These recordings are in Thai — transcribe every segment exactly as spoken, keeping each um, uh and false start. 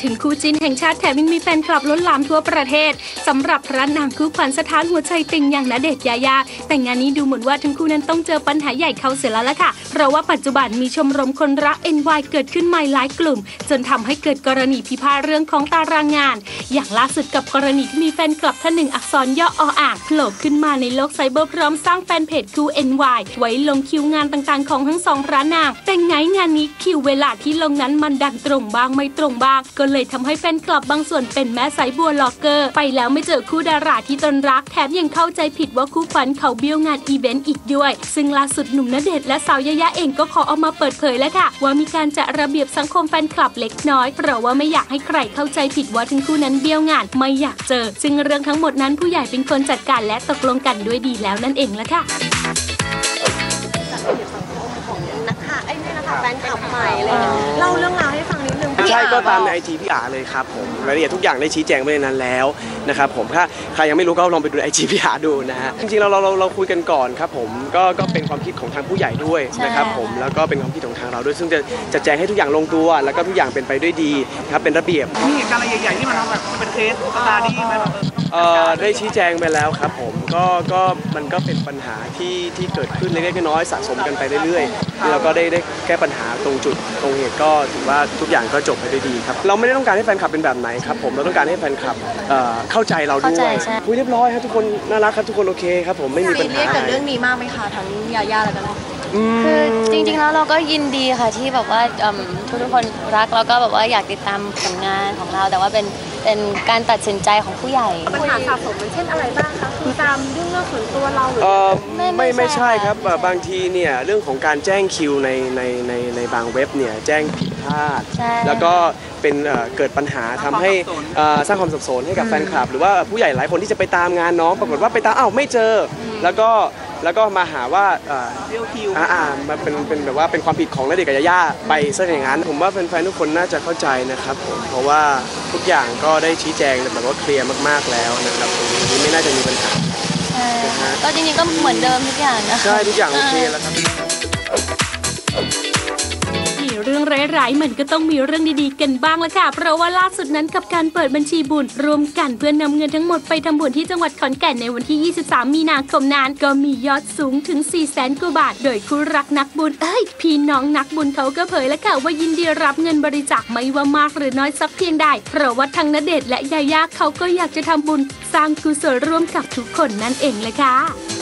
ถึงคู่จิ้นแห่งชาติแถมยังมีแฟนคลับล้นหลามทั่วประเทศสำหรับพระนางคู่ขวัญสถานหัวใจติ่งอย่างณเดชน์ยายาแต่งานนี้ดูเหมือนว่าทั้งคู่นั้นต้องเจอปัญหาใหญ่เข้าเสียแล้วล่ะค่ะเพราะว่าปัจจุบันมีชมรมคนรัก เอ็น วาย เกิดขึ้นใหม่หลายกลุ่มจนทำให้เกิดกรณีพิพาทเรื่องของตารางงานอย่างล่าสุดกับกรณีที่มีแฟนคลับท่านหนึ่งอักษรย่อออ่างโผล่ขึ้นมาในโลกไซเบอร์พร้อมสร้างแฟนเพจคู่ เอ็น วาย ไว้ลงคิวงานต่างๆของทั้งสองพระนางแต่ไงงานนี้คิวเวลาที่ลงนั้นมันดันตรงบ้างไม่ตรงบ้างก็เลยทำให้แฟนคลับบางส่วนเป็นแม่สายบัวล็อกเกอร์ไปแล้วไม่เจอคู่ดาราที่ตนรักแถมยังเข้าใจผิดว่าคู่ขวัญเขาเบี้ยวงานอีเวนต์อีกด้วยซึ่งล่าสุดหนุ่มณเดชน์และสาวยายาเองก็ขอออกมาเปิดเผยแล้วค่ะว่ามีการจัดระเบียบสังคมแฟนคลับเล็กน้อยเพราะว่าไม่อยากให้ใครเข้าใจผิดว่าทั้งคู่นั้นเบี้ยวงานไม่อยากเจอซึ่งเรื่องทั้งหมดนั้นผู้ใหญ่เป็นคนจัดการและตกลงกันด้วยดีแล้วนั่นเองละค่ะนะคะไอ้นี่นะคะแฟนคลับใหม่อะไรเงี้ยเล่าเรื่องราวให้ฟังนิดนึงใช่ก็ตามในไอจีพี่อาเลยครับผมรายละเอียดทุกอย่างได้ชี้แจงไปในนั้นแล้วนะครับผมถ้าใครยังไม่รู้ก็ลองไปดูไอจีพี่อาดูนะฮะจริงๆเราเราเราเราคุยกันก่อนครับผมก็ก็เป็นความคิดของทางผู้ใหญ่ด้วยนะครับผมแล้วก็เป็นความคิดของทางเราด้วยซึ่งจะจะแจ้งให้ทุกอย่างลงตัวแล้วก็ทุกอย่างเป็นไปด้วยดีครับเป็นระเบียบมีเหตุการณ์อะไรใหญ่ๆที่มันทำแบบเป็นเคสตาดีไหมเอ่อได้ชี้แจงไปแล้วครับผมก็ก็มันก็เป็นปัญหาที่ที่เกิดขึ้นเล็กๆน้อยๆสะสมกันไปเรื่อยๆเราก็ได้ได้แก้ปัญหาตรงจุดตรงเหตุก็ถือว่าทุกอย่างก็จบไปด้วยดีครับเราไม่ได้ต้องการให้แฟนคลับเป็นแบบไหนครับผมเราต้องการให้แฟนคลับเข้าใจเราด้วยคุยเรียบร้อยครับทุกคนน่ารักครับทุกคนโอเคครับผมไม่มีปัญหาซีเรียสกับเรื่องนี้มากไหมคะทั้งยาย่าและกันคือจริงๆแล้วเราก็ยินดีค่ะที่แบบว่าทุกๆคนรักแล้วก็แบบว่าอยากติดตามผลงานของเราแต่ว่าเป็นเป็นการตัดสินใจของผู้ใหญ่ปัญหาสะสมมันเช่นอะไรบ้างคะคือตามเรื่องเรื่องส่วนตัวเราหรือไม่ไม่ไม่ใช่ครับบางทีเนี่ยเรื่องของการแจ้งคิวในในในในบางเว็บเนี่ยแจ้งผิดพลาดแล้วก็เป็นเกิดปัญหาทำให้สร้างความสับสนให้กับแฟนคลับหรือว่าผู้ใหญ่หลายคนที่จะไปตามงานน้องปรากฏว่าไปตามอ้าวไม่เจอแล้วก็แล้วก็มาหาว่าเรียวคิวอ่ามาเป็นเป็นแบบว่าเป็นความผิดของณเดชน์กับยาย่าไปซะอย่างนั้นผมว่าแฟนๆทุกคนน่าจะเข้าใจนะครับผมเพราะว่าทุกอย่างก็ได้ชี้แจงแบบว่าเคลียร์มากๆแล้วนะครับตรงนี้ไม่น่าจะมีปัญหาใช่ก็จริงๆก็เหมือนเดิมทุกอย่างนะใช่ทุกอย่างโอเคแล้วครับเรื่องร้ายๆมันก็ต้องมีเรื่องดีๆกันบ้างละค่ะเพราะว่าล่าสุดนั้นกับการเปิดบัญชีบุญรวมกันเพื่อนำเงินทั้งหมดไปทำบุญที่จังหวัดขอนแก่นในวันที่ยี่สิบสามมีนาคมนั้นก็มียอดสูงถึง สี่แสน กว่าบาทโดยคู่รักนักบุญเอ้ยพี่น้องนักบุญเขาก็เผยแล้วค่ะว่ายินดีรับเงินบริจาคไม่ว่ามากหรือน้อยสักเพียงใดเพราะว่าทั้งณเดชน์และยาย่าเขาก็อยากจะทำบุญสร้างกุศลร่วมกับทุกคนนั่นเองเลยค่ะ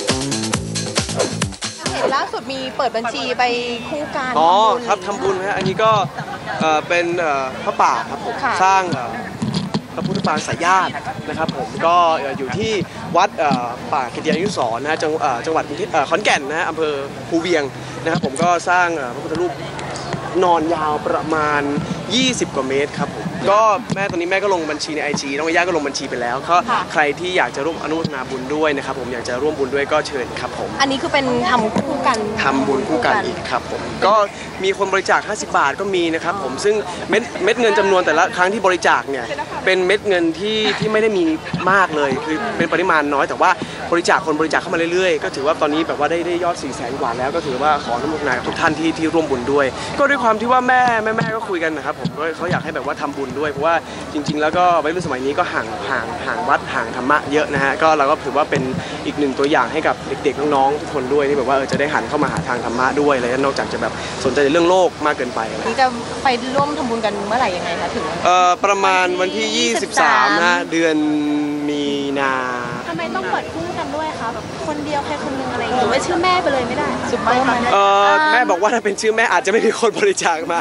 เห็นล่าสุดมีเปิดบัญชีไปคู่กันอ๋อครับทำบุญฮะอันนี้ก็เป็นพระป่าครับผมสร้างพระพุทธปางสายญาตินะครับผมก็อยู่ที่วัดป่ากิติยานุสรณ์นะฮะจังจังหวัดขอนแก่นนะฮะอำเภอภูเวียงนะครับผมก็สร้างพระพุทธรูปนอนยาวประมาณยี่สิบกว่าเมตรครับผมก็แม่ตอนนี้แม่ก็ลงบัญชีใน ไอ จี น้องย่าก็ลงบัญชีไปแล้วก็ใครที่อยากจะร่วมอนุโมทนาบุญด้วยนะครับผมอยากจะร่วมบุญด้วยก็เชิญครับผมอันนี้คือเป็นทำคู่กันทำบุญคู่กันอีกครับผมก็มีคนบริจาคห้าสิบบาทก็มีนะครับผมซึ่งเม็ดเม็ดเงินจำนวนแต่ละครั้งที่บริจาคเนี่ยเป็นเม็ดเงินที่ที่ไม่ได้มีมากเลยคือเป็นปริมาณน้อยแต่ว่าบริจาคคนบริจาคเข้ามาเรื่อยๆก็ถือว่าตอนนี้แบบว่าได้ได้ยอดสี่แสนกว่าแล้วก็ถือว่าขออนุโมทนาทุกท่านที่ที่ร่วมบุญด้วยก็ด้วยความที่ว่าแม่แม่แม่ก็คุยกันนะครับผมก็เขาอยากให้แบบว่าทำบุญด้วยเพราะว่าจริงๆแล้วก็วัยรุ่นสมัยนี้ก็ห่างห่างห่างวัดห่างธรรมะเยอะนะฮะก็เราก็ถือว่าเป็นอีกหนึ่งตัวอย่างให้กับเด็กๆน้องๆทุกคนด้วยที่แบบว่าจะได้หันเข้ามาหาทางธรรมะด้วยอะไรนอกจากจะแบบสนใจเรื่องโลกมากเกินไปนี่จะไปร่วมทำบุญกันเมื่อไหร่ยังไงคะถึงเอ่อประมาณวันที่ยี่สิบสามนะเดือนมีนาทำไมต้องเปิดคู่กันด้วยคะแบบคนเดียวใครคนนึงอะไรอย่างเงี้ยหรือว่าชื่อแม่ไปเลยไม่ได้ซุปเปอร์มาเออแม่บอกว่าถ้าเป็นชื่อแม่อาจจะไม่มีคนบริจาคมา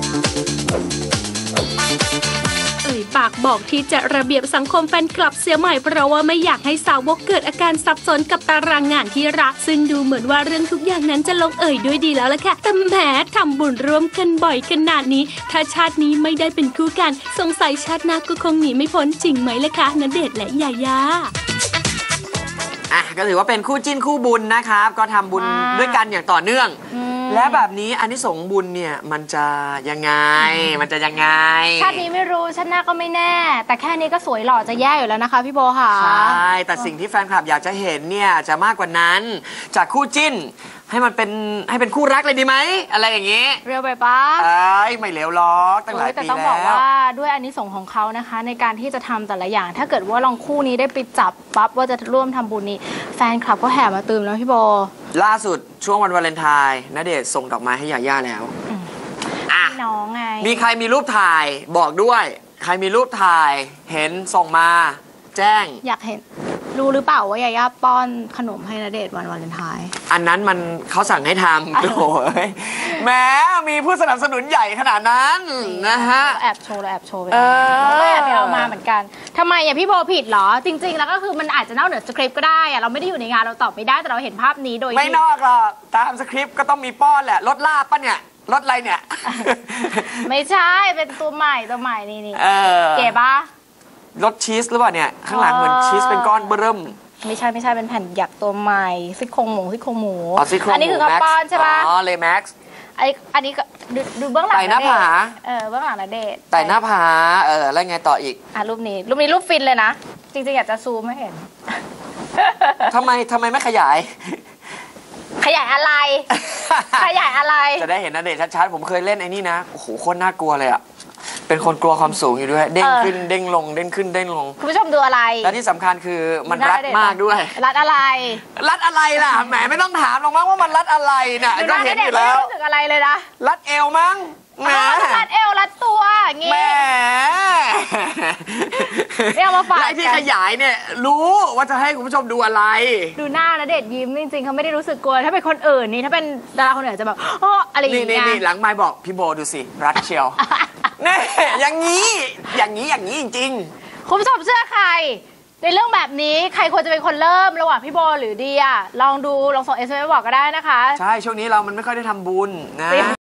เอ่ยปากบอกที่จะระเบียบสังคมแฟนคลับเสียใหม่เพราะว่าไม่อยากให้สาวกเกิดอาการสับสนกับตารางงานที่รักซึ่งดูเหมือนว่าเรื่องทุกอย่างนั้นจะลงเอ่ยด้วยดีแล้วล่ะค่ะแต่แหมทำบุญร่วมกันบ่อยขนาดนี้ถ้าชาตินี้ไม่ได้เป็นคู่กันสงสัยชาติหน้าก็คงหนีไม่พ้นจริงไหมล่ะคะณเดชน์และยาย่าอ่ะก็ถือว่าเป็นคู่จิ้นคู่บุญนะครับก็ทำบุญด้วยกันอย่างต่อเนื่องและแบบนี้อานิสงส์บุญเนี่ยมันจะยังไงมันจะยังไงชาตินี้ไม่รู้ชาติหน้าก็ไม่แน่แต่แค่นี้ก็สวยหล่อจะแย่อยู่แล้วนะคะพี่โบค่ะใช่แต่สิ่งที่แฟนคลับอยากจะเห็นเนี่ยจะมากกว่านั้นจากคู่จิ้นให้มันเป็นให้เป็นคู่รักเลยดีไหมอะไรอย่างงี้เร็วไปปะเอ้ยไม่เลวล็อกตั้งหลายแต่ปีต้องแล้บอกวว่าด้วยอานิสงส์ของเขานะคะ ในการที่จะทำแต่ละอย่าง ถ้าเกิดว่าลองคู่นี้ได้ไปจับปั๊บว่าจะร่วมทำบุญนี้แฟนคลับก็แห่มาตืมแล้วพี่โบล่าสุดช่วงวันวาเลนไทน์ณเดชน์ส่งดอกไม้ให้ยาย่าแล้วอ่ะน้องไงมีใครมีรูปถ่ายบอกด้วย ใครมีรูปถ่ายเห็นส่งมาแจ้งอยากเห็นรู้หรือเปล่าว่ายาย่าป้อนขนมให้ณเดชน์วันวาเลนไทน์อันนั้นมันเขาสั่งให้ทำ โอ้ยแหมมีผู้สนับสนุนใหญ่ขนาดนั้นนะฮะแอบโชว์แล้วแอบโชว์ไปเออก็แอบไปเอามาเหมือนกันทำไมอ่ะพี่โบผิดเหรอ จริง ๆ แล้วก็คือมันอาจจะนอกเหนือสคริปต์ก็ได้อ่ะเราไม่ได้อยู่ในงานเราตอบไม่ได้แต่เราเห็นภาพนี้โดยไม่ที่นอกหรอกตามสคริปต์ก็ต้องมีป้อนแหละรถลาบปะเนี่ยรถอะไรเนี่ยไม่ใช่เป็นตัวใหม่ตัวใหม่นี่นี่เออเก๋ปะรถชีสหรือเปล่าเนี่ยข้างหลังเหมือนชีสเป็นก้อนเบิ่มไม่ใช่ไม่ใช่เป็นแผ่นหยักตัวใหม่ซี่โครงหมูซี่โครงหมูอ๋อซี่โครงหมูอันนี้คือข้าว Max ป้อนใช่ปะอ๋อเลแม็กซ์ไออันนี้ก็ดูดูเบื้องหลังไต่หน้าผาณเดชน์เออเบื้องหลังณเดชน์ไต่หน้าผาเออแล้วไงต่ออีกอ่ะรูปนี้รูปนี้รูปฟินเลยนะ จริงๆอยากจะซูมให้เห็นทำไมทำไมไม่ขยายขยายอะไร ขยายอะไรจะได้เห็นณเดชน์ชัดๆผมเคยเล่นไอ้นี่นะโอ้โหโคตรน่ากลัวเลยอ่ะเป็นคนกลัวความสูงอยู่ด้วยเด้งเออขึ้นเด้งลงเด้งขึ้นเด้งลงคุณผู้ชมดูอะไรและที่สำคัญคือมันรัดมากด้วยรัดอะไรรัดอะไรล่ะแหมไม่ต้องถามหรอกมั้งว่ามันรัดอะไรเนี่ยดูหก็น้าเห็นณเดอชน์ไม่ยู่แล้วรู้สึกอะไรเลยนะรัดเอวมั้งแหมอ๋อรัดเอวรัดตัวอย่างงี้แหมไม่เอามาฝากและไอ้ที่ขยายเนี่ยรู้ว่าจะให้คุณผู้ชมดูอะไรดูหน้าณเดชน์ยิ้มจริงๆเขาไม่ได้รู้สึกกลัวถ้าเป็นคนอื่นนี่ถ้าเป็นดาราคนอื่นจะแบบโอ้อะไรอย่างนี่นี่เงี้นี่ยหลังไมค์บอกพี่โบดูสิรัดเชียวนี่อย่างนี้อย่างนี้อย่างนี้จริงคุณผู้ชมเชื่อใคร ในเรื่องแบบนี้ใครควรจะเป็นคนเริ่มระหว่างพี่โบหรือเดียลองดูลองส่งเอสเอ็มเอสบอกก็ได้นะคะๆใช่ช่วงนี้เรามันไม่ค่อยได้ทำบุญนะ